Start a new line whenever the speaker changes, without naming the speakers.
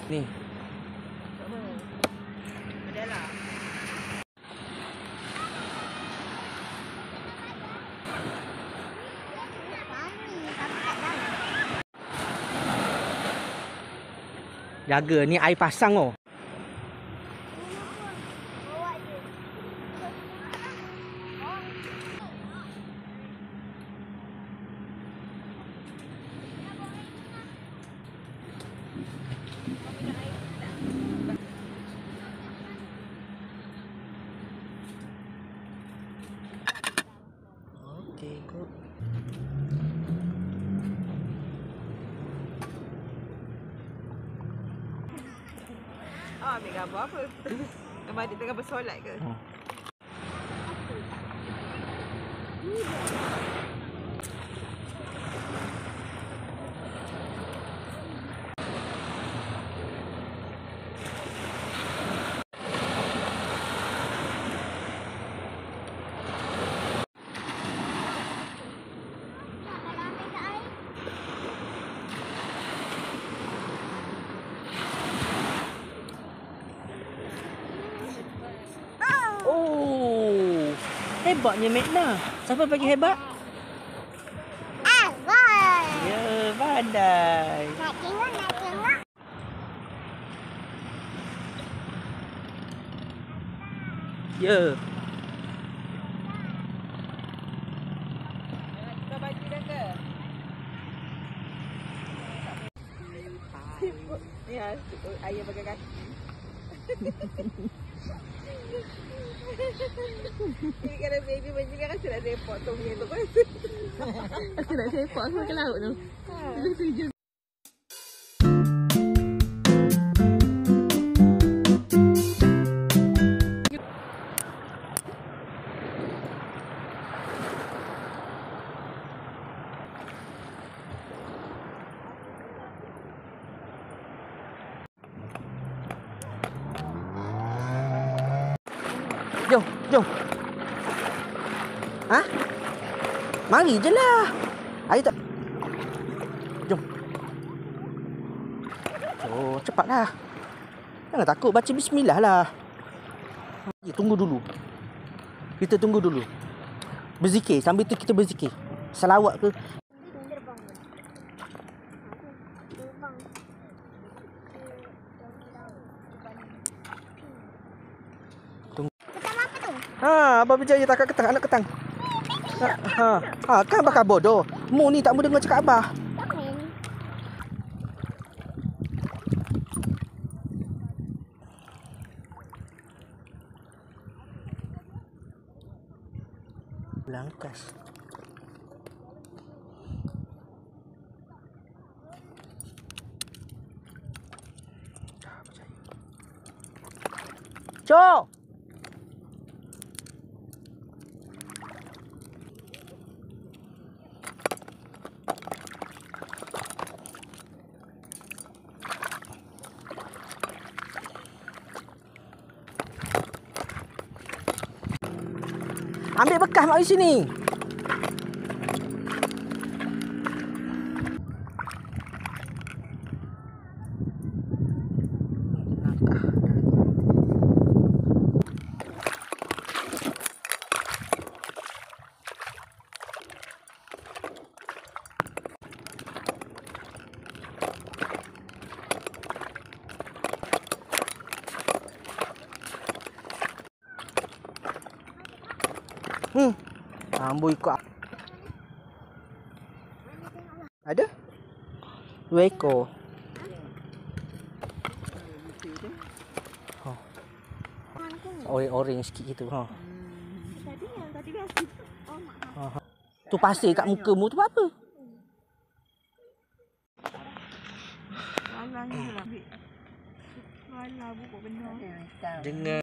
Ni.
Adalah.
Jaga ni air pasang oh. Okey, good.
Ambil gambar apa? Gambar adik tengah bersolat ke?
Oh, hebatnya Magna. Siapa bagi hebat?
Abang.
Ya, badai.
Nak tengok, nak tengok.
Ya.
Kau baju dah ke? Ya, ayah pakai kaki. Ini kalau baby baju kan rasa nak repot tu punya tu.
Aku nak sepak aku ke laut tu. Dia tuju.
Jom, jom. Ha? Mari je lah. Air tak... Jom. Oh, cepatlah. Jangan takut, baca bismillah lah. Tunggu dulu. Kita tunggu dulu. Berzikir, sambil tu kita berzikir. Selawat ke? Ha, Abang berjaya takak ketang, anak ketang. Kan bakal bodoh. Mu ni tak mau dengar cakap Abah. Langkas. Cok. Ambil bekas mak di sini. Ambo ikut. Ada? 2 ekor. Orange sikit gitu ha.
Tadi yang tadi biasa. Oh, mak.
Tu pasir kat mukamu tu apa?
Alah ni lah. Alah buku benar.
Dengan